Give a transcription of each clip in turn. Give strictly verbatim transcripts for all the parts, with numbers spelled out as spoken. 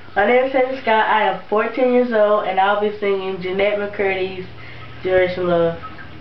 My name is Taylor Scott. I am fourteen years old, and I'll be singing Jeanette McCurdy's Generation Love.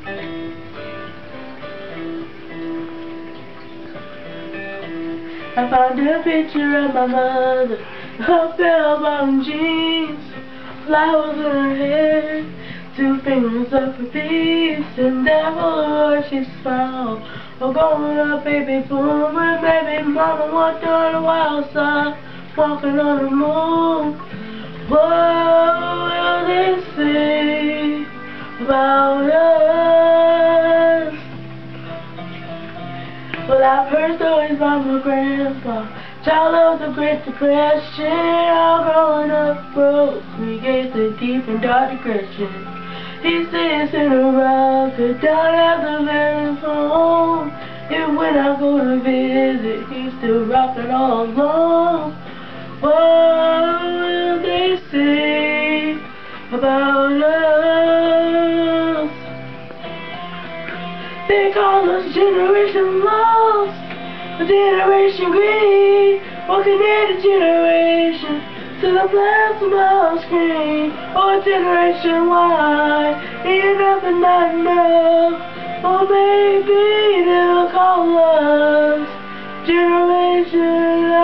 I found a picture of my mother, her bell-bottom jeans, flowers in her hair, two fingers up her peace, and that Polaroid she smiled. Oh, going up, baby boomer, baby mama walked on the wild side, walking on the moon. What will they say about us? Well, I've heard stories about my grandpa, child of the Great Depression. All growing up broke, we gave the deep and dark depression. He sits in a rocker down at the veterans home, and when I go to visit, he's still rocking all alone. What will they say about us? They call us Generation Lost, a Generation Green, walking at a generation to the plasma screen, or Generation Y, enough and not enough. Oh baby, they'll call us Generation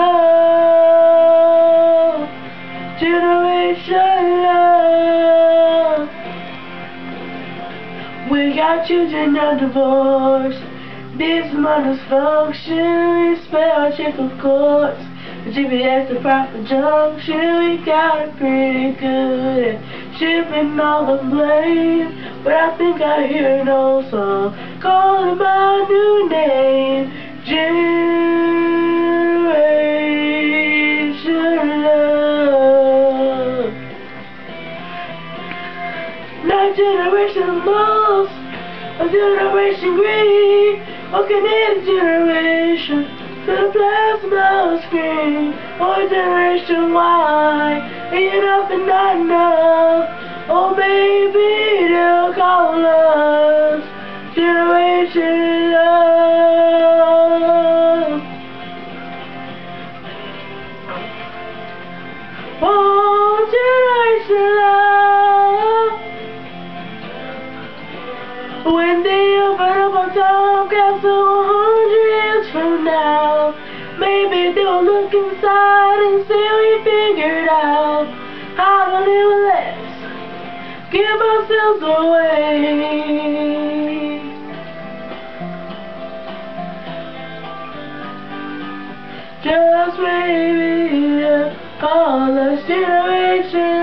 Love, Generation Love. We got children of divorce, this mother's function, we spell check of course, the G P S the proper junction. We got it pretty good at shipping all the blame, but I think I hear an old song calling my new name, Generation Love. Not Generation Lost, a Generation Green, walking in a generation to the plasma screen, or Generation Y, enough and not enough. Oh baby, they'll call us Generation Love. Oh, Generation Love. When they open up a time capsule a hundred years from now, maybe they'll look inside and say we figured out how to live less, give ourselves away. Just maybe they'll call us Generation